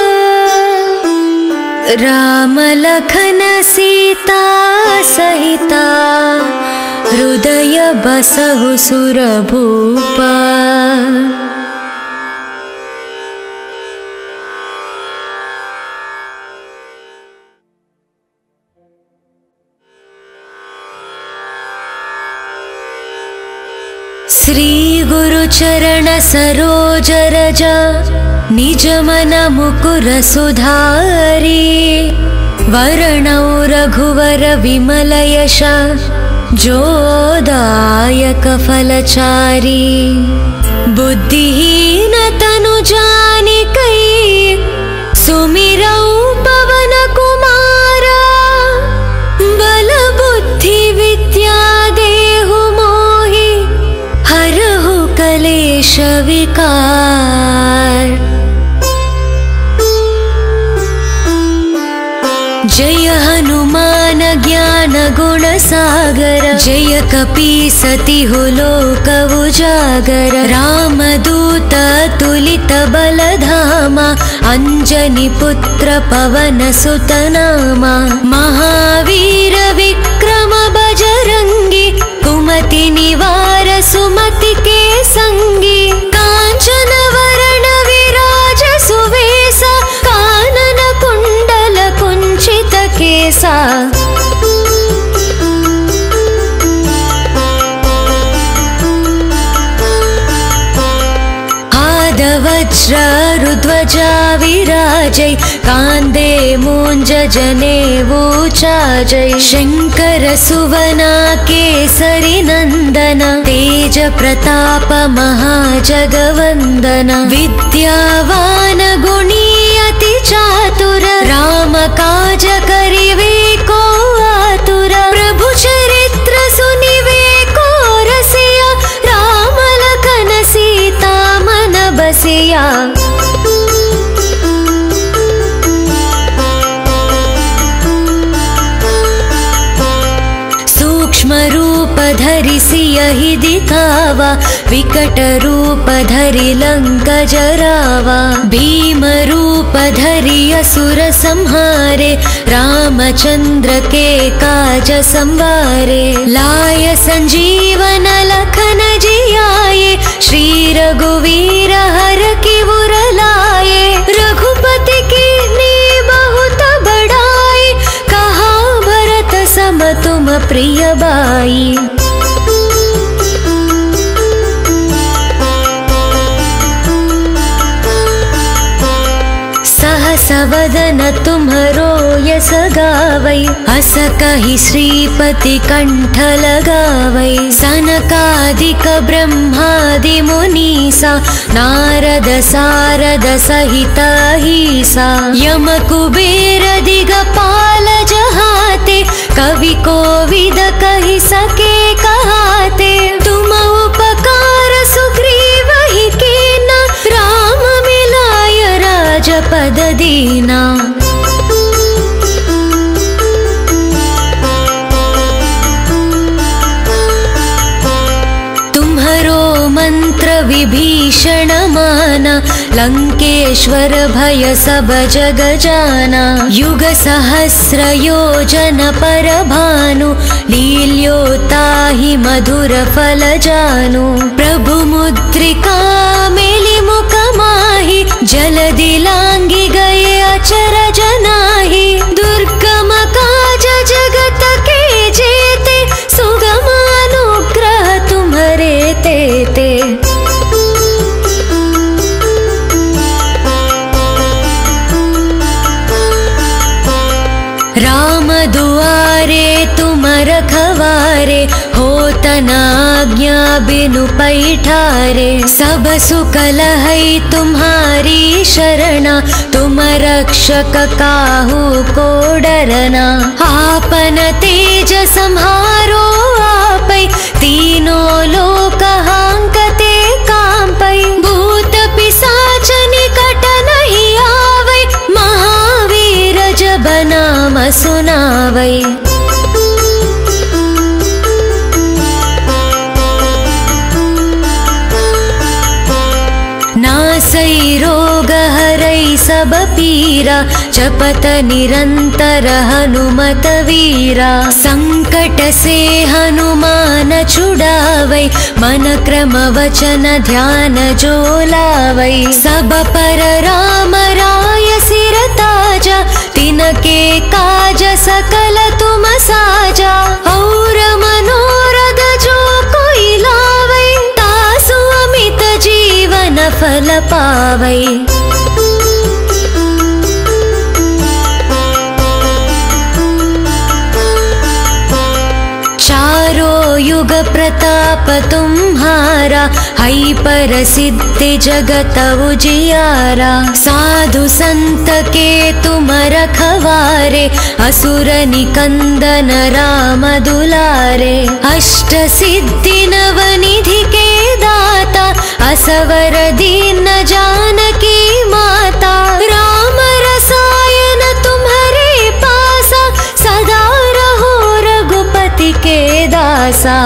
राम लखन सीता सहिता, हृदय बसहु सुरभूपा। श्री गुरुचरण सरोज रज निज मन मुकुर सुधारी वरणौ रघुवर विमल यश जोदायक फलचारी बुद्धिहीन तनु जानिकै सुमिरौ पवन कुमारा बल बुद्धि विद्या देहु मोहि हरहु कलेश विकार। जय हनुमान ज्ञान गुण सागर जय कपीसतिहु लोक उजागर रामदूत तुलित बलधामा अंजनी पुत्र पवन सुत नामा महावीर विक्रम बजरंगी कुमति निवार सुमति के संगी कांचन वरण विराज सुवेसा कानन कुंडल कुंचित केसा वज्र रुध्वजा विराजै कांदे मूंज जनेऊ चाजै शंकर सुवना केसरी नंदन तेज प्रताप महाजगवंदन विद्यावान गुणी अति चातुर राम काज करिवे को आतुर प्रभु चरित्र सुनिवे को रसिया राम लखन सीता मन बसिया। सूक्ष्म रूप धरि सियहि दिखावा विकट रूप धरि लंक जरावा भीम रूप धरि असुर संहारे रामचंद्र के काज संवारे लाय संजीवन लखन जियाए श्री रघुवीर हर की उर लाए रघुपति की बहुत बड़ाई कहा भरत सम तुम प्रिय बाई। सहस वदन तुम्हरो यस गावै अस कहि श्रीपति कंठ लगावै सनकादिक ब्रह्मादि मुनीसा नारद सारद सहित अहिसा यम कुबेर दिगपाल जहाते कवि कोविद कहि सके कहाते तुम उपकार सुग्रीव ही कीना राम मिलाय राजपद दीना। तुम्हरो मंत्र विभीषण माना लंकेश्वर भय सब जग जाना युग सहस्र योजन पर भानु लील्योताहि मधुर फल जानु प्रभु मुद्रिका मेलि मुख माहि जलदि लांघि गए अचर जनाहि दुर्गम काज जगत के जेते सुगम अनुग्रह तुम्हरे तेते। राम दुआरे तुम रखवारे होत न आज्ञा बिनु पैठारे सब सुख लहै तुम्हारी शरणा तुम रक्षक काहू को डरना आपन तेज सम्हारो आपै तीनों लोक हांकते कांपै भूत पिशाच निकट नहीं आवै महावीर जब नाम सुनावै। नासै रोग हरै सब पीरा जपत निरंतर हनुमत वीरा संकट से हनुमान छुड़ावै मन क्रम वचन ध्यान जो लावै सब पर राम राय सिर ताजा तिनके काज सकल तुम साजा और मनोरथ जो कोई लावै फल पावै। चारो युग प्रताप तुम्हारा, है परसिद्धि जगत उजियारा। साधु संत के तुम रखवारे, असुर निकंदन राम दुलारे। अष्ट सिद्धि नवनिधि के दाता, असवर दीन जानकी माता। राम रसायन तुम्हारे पासा, सदा रहो रघुपति के दासा।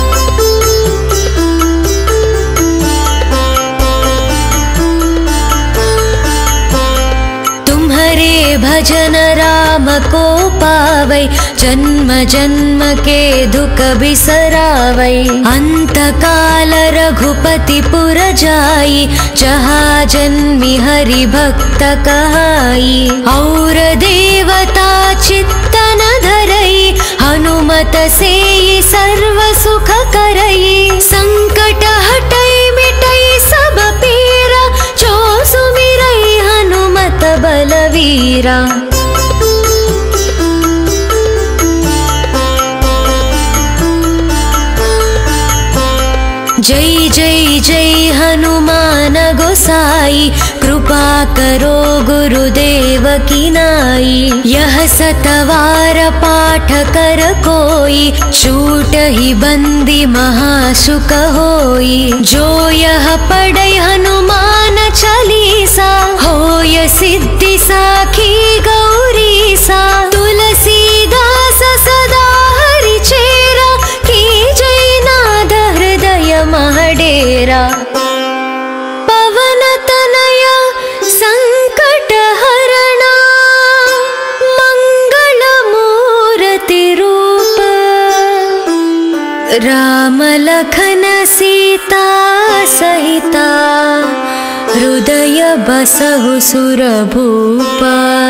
तुम्हारे भजन राम को पावै, जन्म जन्म के दुख बिसरावै। अंत काल रघुपति पुर जाई, जहाँ जन्मि हरि भक्त कहाई। और देवता चित्तन धरई, हनुमत से सर्व सुख करई। संकट हटई मिटई सब पीरा, जो सुमिरई हनुमत बलवीरा। जय जय जय हनुमान गोसाई, कृपा करो गुरुदेव की नाई। यह सतवार पाठ कर कोई, छूट ही बंदी महासुख होई। जो यह पढ़ै हनुमान चालीसा, होय सिद्धि साखी गौरीसा। तुलसीदास सदा हरि चेरा, की जय नाद हृदय महडेरा। पवन तनया संकट हरणा, मंगल मूर्ति रूप। राम लखन सीता सहिता, हृदय बसहु सुरभूपा।